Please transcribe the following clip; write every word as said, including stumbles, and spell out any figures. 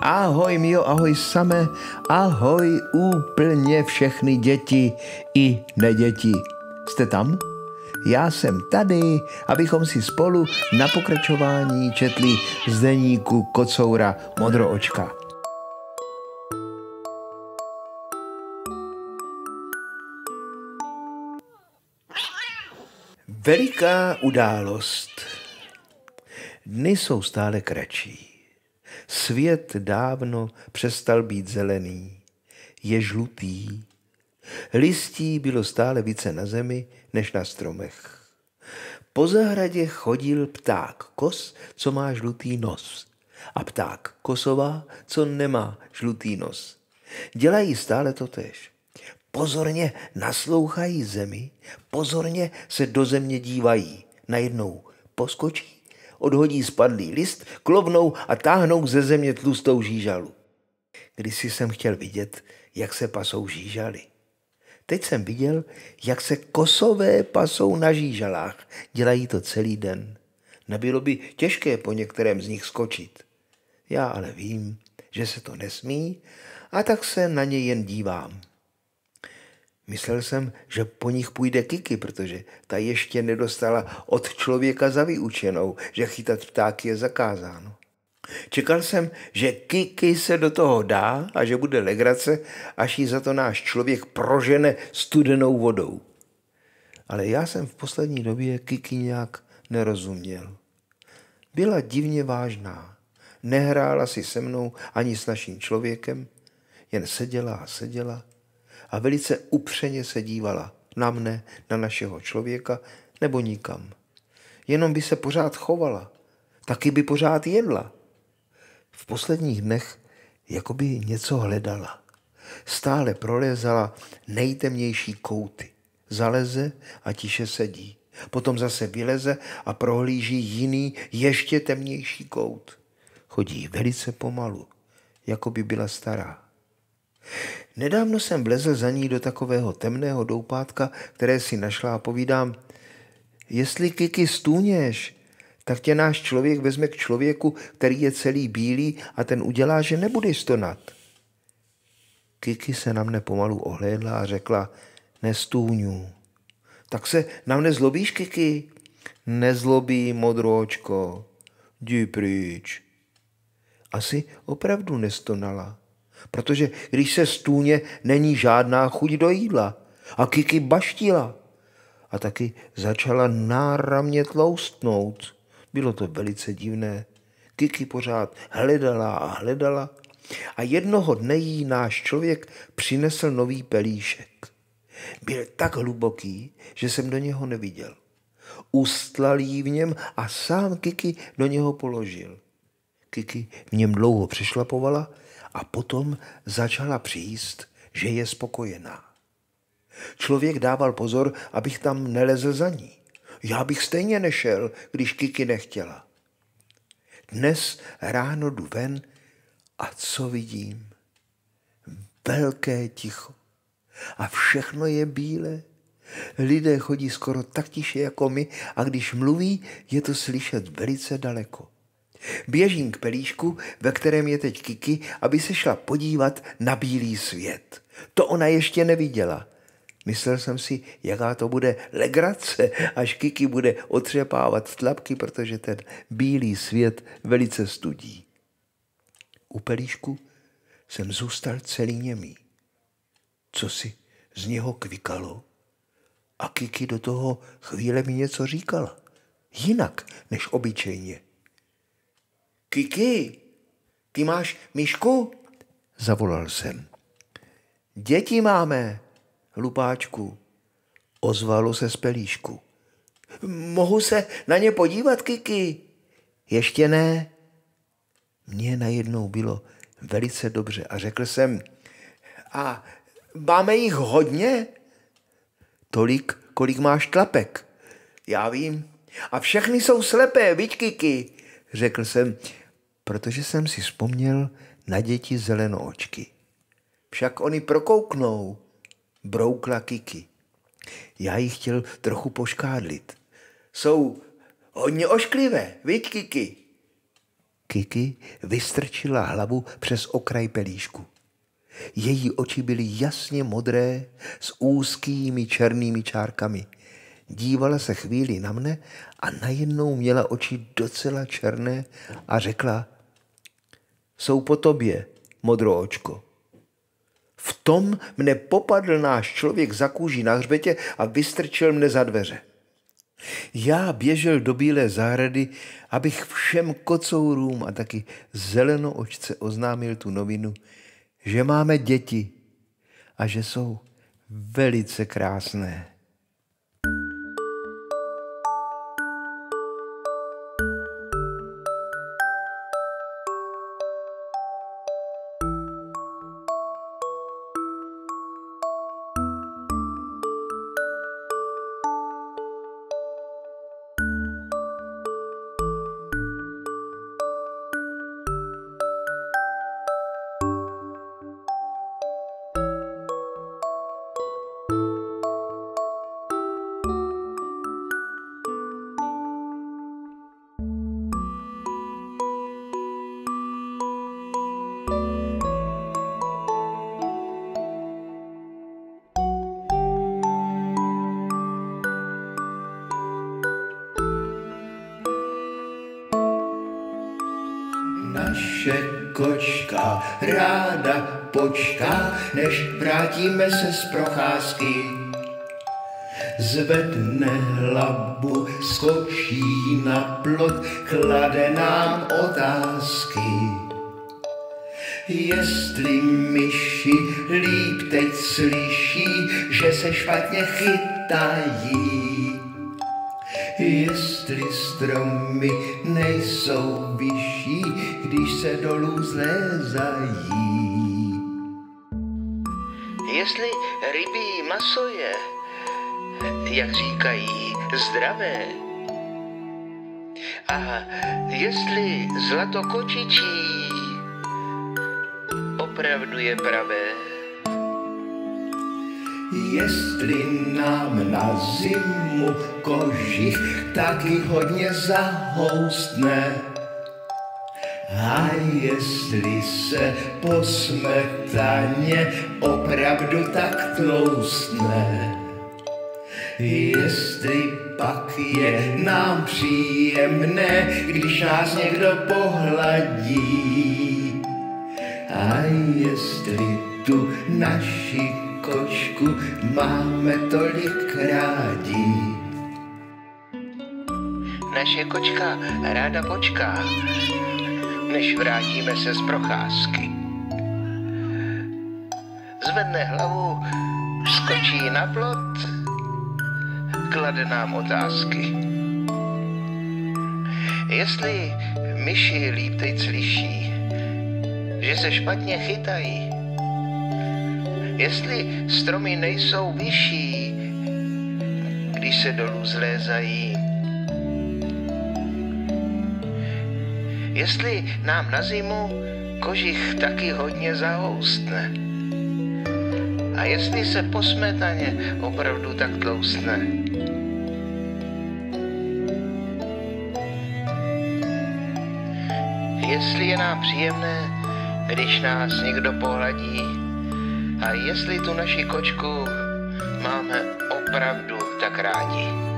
Ahoj Mio, ahoj Same, ahoj úplně všechny děti i neděti. Jste tam? Já jsem tady, abychom si spolu na pokračování četli z deníku Kocoura Modroočka. Veliká událost. Dny jsou stále kratší. Svět dávno přestal být zelený. Je žlutý. Listí bylo stále více na zemi než na stromech. Po zahradě chodil pták kos, co má žlutý nos. A pták kosová, co nemá žlutý nos. Dělají stále totéž. Pozorně naslouchají zemi, pozorně se do země dívají. Najednou poskočí, odhodí spadlý list, klovnou a táhnou ze země tlustou žížalu. Kdysi jsem chtěl vidět, jak se pasou žížaly. Teď jsem viděl, jak se kosové pasou na žížalách. Dělají to celý den. Nebylo by těžké po některém z nich skočit. Já ale vím, že se to nesmí, a tak se na ně jen dívám. Myslel jsem, že po nich půjde Kiki, protože ta ještě nedostala od člověka za vyučenou, že chytat ptáky je zakázáno. Čekal jsem, že Kiki se do toho dá a že bude legrace, až ji za to náš člověk prožene studenou vodou. Ale já jsem v poslední době Kiki nějak nerozuměl. Byla divně vážná. Nehrála si se mnou ani s naším člověkem, jen seděla a seděla a velice upřeně se dívala na mne, na našeho člověka nebo nikam. Jenom by se pořád chovala, taky by pořád jedla. V posledních dnech jakoby něco hledala. Stále prolézala nejtemnější kouty. Zaleze a tiše sedí. Potom zase vyleze a prohlíží jiný, ještě temnější kout. Chodí velice pomalu, jako by byla stará. Nedávno jsem vlezl za ní do takového temného doupátka, které si našla, a povídám: jestli Kiki stůněš, tak tě náš člověk vezme k člověku, který je celý bílý, a ten udělá, že nebudeš stonat. Kiki se na mne pomalu ohlédla a řekla: nestůňu. Tak se na mne zlobíš, Kiki? Nezlobí, Modroočko, jdi pryč. Asi opravdu nestonala, protože když se stůně, není žádná chuť do jídla. A Kiki baštila. A taky začala náramně tloustnout. Bylo to velice divné. Kiki pořád hledala a hledala a jednoho dne jí náš člověk přinesl nový pelíšek. Byl tak hluboký, že jsem do něho neviděl. Ustlal jí v něm a sám Kiki do něho položil. Kiki v něm dlouho přešlapovala a potom začala přijíst, že je spokojená. Člověk dával pozor, abych tam nelezl za ní. Já bych stejně nešel, když Kiki nechtěla. Dnes ráno jdu ven a co vidím? Velké ticho. A všechno je bílé. Lidé chodí skoro tak tiše jako my a když mluví, je to slyšet velice daleko. Běžím k pelíšku, ve kterém je teď Kiki, aby se šla podívat na bílý svět. To ona ještě neviděla. Myslel jsem si, jaká to bude legrace, až Kiki bude otřepávat tlapky, protože ten bílý svět velice studí. U pelíšku jsem zůstal celý němý. Co si z něho kvikalo? A Kiki do toho chvíle mi něco říkala. Jinak než obyčejně. Kiki, ty máš myšku? Zavolal jsem. Děti máme, hlupáčku, ozvalo se z pelíšku. Mohu se na ně podívat, Kiki? Ještě ne. Mně najednou bylo velice dobře a řekl jsem: a máme jich hodně? Tolik, kolik máš tlapek. Já vím. A všechny jsou slepé, viď, Kiki? Řekl jsem, protože jsem si vzpomněl na děti zelenoočky. Však oni prokouknou, broukla Kiki. Já jí chtěl trochu poškádlit. Jsou hodně ošklivé, viď, Kiki? Kiki vystrčila hlavu přes okraj pelíšku. Její oči byly jasně modré s úzkými černými čárkami. Dívala se chvíli na mne a najednou měla oči docela černé a řekla: Jsou po tobě, modroočko. V tom mne popadl náš člověk za kůží na hřbetě a vystrčil mne za dveře. Já běžel do Bílé zahrady, abych všem kocourům a taky zelenoočce oznámil tu novinu, že máme děti a že jsou velice krásné. Naše kočka ráda počká, než vrátíme se z procházky. Zvedne hlavu, skočí na plot, klade nám otázky. Jestli myši líp teď slyší, že se špatně chytají. Jestli stromy nejsou vyšší, když se dolů zlézají. Jestli rybí maso je, jak říkají, zdravé. A jestli zlato kočičí opravdu je pravé. Jestli nám na zimu kožich taky hodně zahoustne. A jestli se po smetaně opravdu tak tloustne. Jestli pak je nám příjemné, když nás někdo pohladí. A jestli tu naši kočku máme tolik rádi. Naše kočka ráda počká, než vrátíme se z procházky. Zvedne hlavu, skočí na plot, klade nám otázky. Jestli myši líp teď slyší, že se špatně chytají. Jestli stromy nejsou vyšší, když se dolů zlézají. Jestli nám na zimu kožich taky hodně zahoustne. A jestli se po smetaně opravdu tak tloustne. Jestli je nám příjemné, když nás někdo pohladí. A jestli tu naši kočku máme opravdu tak rádi.